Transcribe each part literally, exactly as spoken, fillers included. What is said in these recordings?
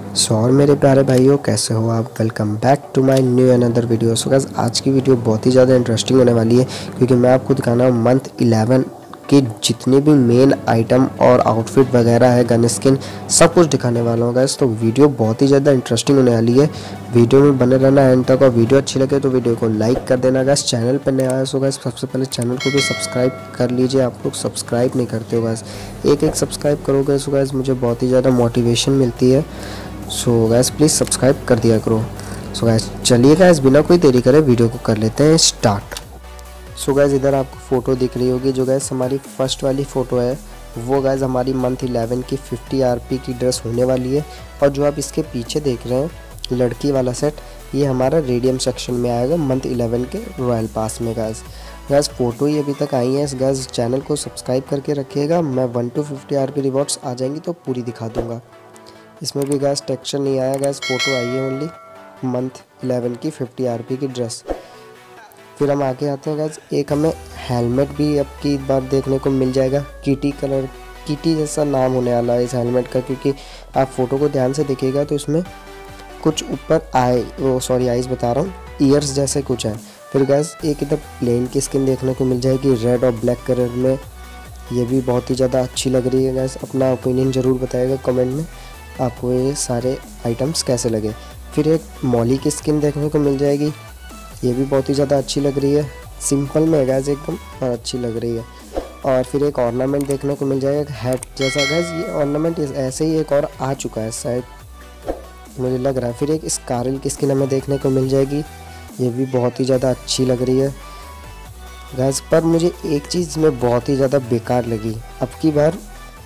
सो और मेरे प्यारे भाइयों, कैसे हो आप? Welcome back to my new another video. So guys, आज की वीडियो बहुत ही ज़्यादा इंटरेस्टिंग होने वाली है क्योंकि मैं आपको दिखाना मंथ इलेवन के जितने भी मेन आइटम और आउटफिट वगैरह है, गन स्किन, सब कुछ दिखाने वाला हूँ गाइस। तो वीडियो बहुत ही ज़्यादा इंटरेस्टिंग होने वाली है। वीडियो में बने रहना एंड तक, और वीडियो अच्छी लगे तो वीडियो को लाइक कर देना गाइस। चैनल पर नया है सो गाइस, सबसे पहले चैनल को भी सब्सक्राइब कर लीजिए। आप लोग सब्सक्राइब नहीं करते हो गाइस, एक एक सब्सक्राइब करोगे सो गाइस मुझे बहुत ही ज़्यादा मोटिवेशन मिलती है। सो गैस प्लीज़ सब्सक्राइब कर दिया करो। सो गैस चलिए गैस, बिना कोई देरी करे वीडियो को कर लेते हैं स्टार्ट। सो गैस इधर आपको फ़ोटो दिख रही होगी, जो गैस हमारी फर्स्ट वाली फ़ोटो है वो गैस हमारी मंथ इलेवन की फिफ्टी आरपी की ड्रेस होने वाली है। और जो आप इसके पीछे देख रहे हैं लड़की वाला सेट, ये हमारा रेडियम सेक्शन में आएगा मंथ इलेवन के रॉयल पास में। गैस गैस फ़ोटो ही अभी तक आई है। इस गैस चैनल को सब्सक्राइब करके रखिएगा, मैं one two fifty RP rewards आ जाएंगी तो पूरी दिखा दूँगा। इसमें भी गैस टेक्सचर नहीं आया, गैस फ़ोटो आई है ओनली मंथ इलेवन की फिफ्टी आरपी की ड्रेस। फिर हम आगे आते हैं गैस, एक हमें हेलमेट भी अब की बार देखने को मिल जाएगा। कीटी कलर, कीटी जैसा नाम होने वाला है इस हेलमेट का, क्योंकि आप फ़ोटो को ध्यान से देखिएगा तो इसमें कुछ ऊपर आई वो सॉरी आइज़ बता रहा हूँ, ईयर्स जैसे कुछ है। फिर गैस एक इधर प्लेन की स्किन देखने को मिल जाएगी रेड और ब्लैक कलर में, ये भी बहुत ही ज़्यादा अच्छी लग रही है। गैस अपना ओपिनियन ज़रूर बताइएगा कमेंट में आपको ये सारे आइटम्स कैसे लगे। फिर एक मॉली की स्किन देखने को मिल जाएगी, ये भी बहुत ही ज़्यादा अच्छी लग रही है। सिंपल में है गैस एकदम, और अच्छी लग रही है। और फिर एक ऑर्नामेंट देखने को मिल जाएगा हैट जैसा। गैस ये ऑर्नामेंट ऐसे ही एक और आ चुका है शायद, मुझे लग रहा है। फिर एक स्कारल की स्किन हमें देखने को मिल जाएगी, ये भी बहुत ही ज़्यादा अच्छी लग रही है गैस। पर मुझे एक चीज़ में बहुत ही ज़्यादा बेकार लगी, अब की बार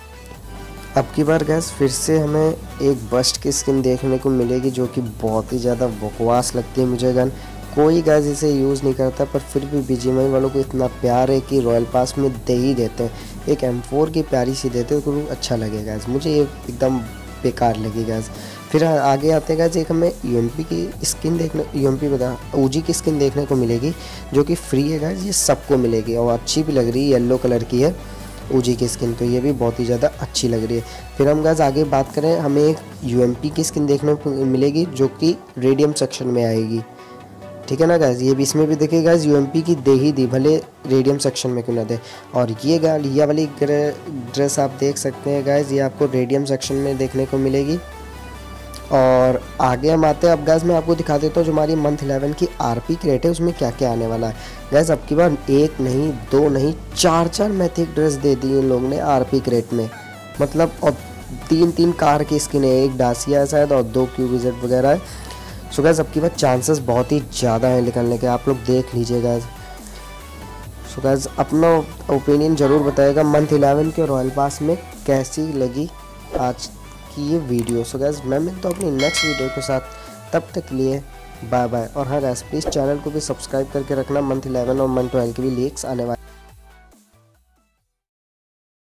अब की बार गैस फिर से हमें एक बस्ट की स्किन देखने को मिलेगी, जो कि बहुत ही ज़्यादा बकवास लगती है मुझे गन। कोई गैस इसे यूज़ नहीं करता, पर फिर भी बीजीएमआई वालों को इतना प्यार है कि रॉयल पास में दे ही देते हैं। एक एम फोर की प्यारी सी देते हैं तो अच्छा लगेगा गैस, मुझे ये एकदम बेकार लगी गैस। फिर आगे आते गैस, एक हमें यूएमपी की स्किन देखने यूएमपी बता ओजी की स्किन देखने को मिलेगी, जो कि फ्री है गैस, ये सबको मिलेगी और अच्छी भी लग रही है, येलो कलर की है ओजी की स्किन, तो ये भी बहुत ही ज़्यादा अच्छी लग रही है। फिर हम गाइस आगे बात करें, हमें एक यूएमपी की स्किन देखने को मिलेगी जो कि रेडियम सेक्शन में आएगी, ठीक है ना गाइस। ये भी इसमें भी देखिए गाइस, यूएमपी की दे ही दी, भले रेडियम सेक्शन में क्यों ना दे। और ये गाइस ये वाली ड्रेस आप देख सकते हैं गाइस, ये आपको रेडियम सेक्शन में देखने को मिलेगी। और आगे हम आते हैं, अब गैस मैं आपको दिखा देता हूँ जो हमारी मंथ इलेवन की आरपी क्रेट है उसमें क्या क्या आने वाला है। गैस अब की बार एक नहीं दो नहीं चार चार मैथिक ड्रेस दे दी इन लोगों ने आरपी क्रेट में, मतलब। और तीन तीन कार की स्किन है, एक डासिया है शायद और दो क्यूबिजेट वगैरह है। सो गैस अब की बार चांसेस बहुत ही ज़्यादा हैं निकलने के, आप लोग देख लीजिए गैस। सो गैस अपना ओपिनियन ज़रूर बताइएगा मंथ इलेवन के रॉयल पास में कैसी लगी आज की ये वीडियो। सो गैस मैं मिलता हूँ अपनी नेक्स्ट वीडियो के साथ, तब तक के लिए बाय बाय। और हाँ गैस प्लीज़ चैनल को भी सब्सक्राइब करके रखना, मंथ इलेवन और मंथ ट्वेल्व के भी लीक्स आने वाले।